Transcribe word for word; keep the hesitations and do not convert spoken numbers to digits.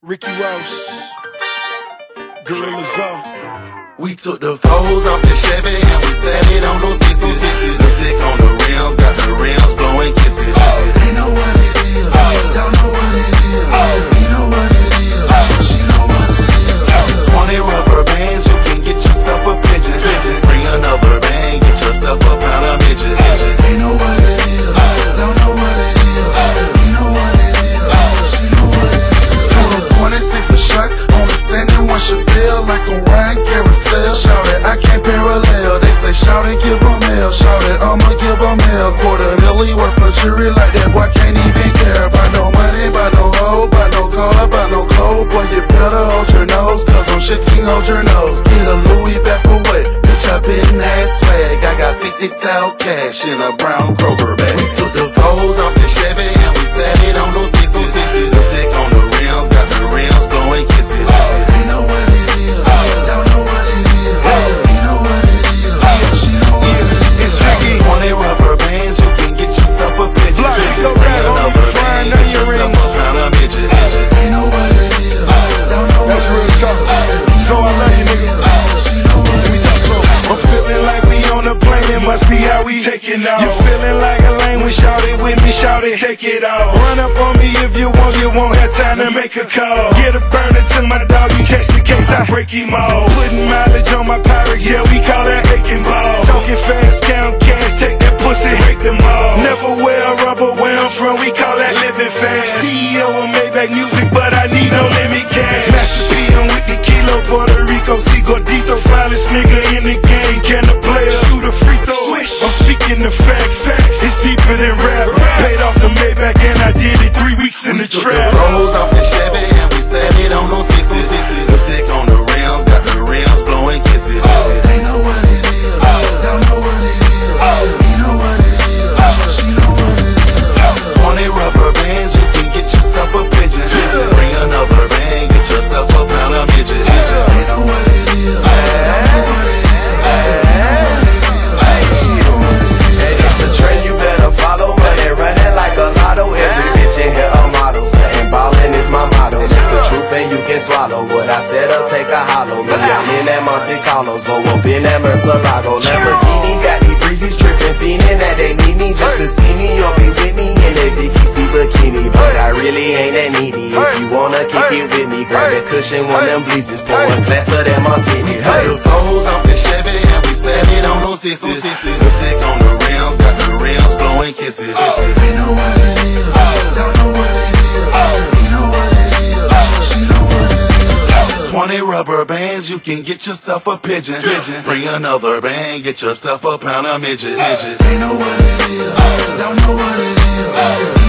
Ricky Ross, Gorilla Zoe. We took the foes off the Chevy and we sat it on those sixes. Lipstick on the rims, got the rims blowing kisses. They know what it is, y'all know what it is. You know what it is, she know what it is. Twenty rubber bands, you can get yourself a pigeon. Bring another band, get yourself a pound of midget. They know what it is, y'all know what it is. You know what it is, she know what it is. Twenty-six of shots on the sand and one should feel like a rhyme carousel. Shout it, I can't parallel. They say shout it, give them hell. Shout it, I'ma give them hell. Quarter milli worth for jury like that. Boy can't even care about no money, about no hoe, about no car, about no clothes. Boy you better hold your nose, cause I'm shitting, hold your nose. Get a Louis back for what? Bitch I been that swag. I got fifty thousand cash in a brown Kroger bag. We took the foes off the Chevy and we sat it on those sixes. Lipstick on the rims, got the rims blowing kisses. They know what it is, y'all know what it is. You know what it is, she know what it is. It's Ricky. Twenty rubber bands, you can get yourself a pigeon. Bring another band, get yourself a pound of midget. They know what it is, y'all know what it is. That's real talk. So I love you, nigga. Let me talk to him. I'm feeling like we on a plane, it must be how we taking off. You feeling like a lane, we shout it with me, shout it, take it off. Run up on me if you want, you won't have time to make a call. Get a burner to my dog, you catch the case, I break him off. Putting mileage on my Pyrex, yeah, we call that aching ball. Talking fast, count cash, take that pussy, break them all. Never wear rubber, where I'm from, we call that living fast. C E O of Maybach Music, but I need no limit cash. Master P, I'm with the kilo, Puerto Rico, see Gordito, finest nigga in the game. Can a player shoot a free throw? Swish. I'm speaking the facts, it's deeper than rap. Paid off the Maybach and I did it three weeks in the trap. We took the rolls off the Chevy and we sat it on those sixes. Lipstick on the rims, got the rims blowing kisses. They know what it is, y'all know what it is. You know what it is, she know what it is. Twenty rubber bands, you can get yourself a pigeon. Bring another band, get yourself a pound of midget. They know what it is, y'all know what it is. And it's a trend you better follow, but they running like a lotto. Every bitch in here a model, and ballin' is my motto. It's the truth and you can swallow what I said, I'll take a hollow. Me, I'm in that Monte Carlo, so up in that Murcielago. Lamborghini got these breezes trippin', fiendin' that they need me just to see me or be with me in that Vicky C bikini. But I really ain't that needy. If you wanna kick it with me, grab that cushion, one of them bleezes, pour a glass of that martini. We took the foes off the Chevy and we sat it on those sixes. Lipstick on the rims, got the rims blowing kisses. They know what it is, y'all know what it is. You know what it is, she know what it is. Twenty rubber bands, you can get yourself a pigeon. Bring another band, get yourself a pound of midget. They know what it is, y'all know what it is.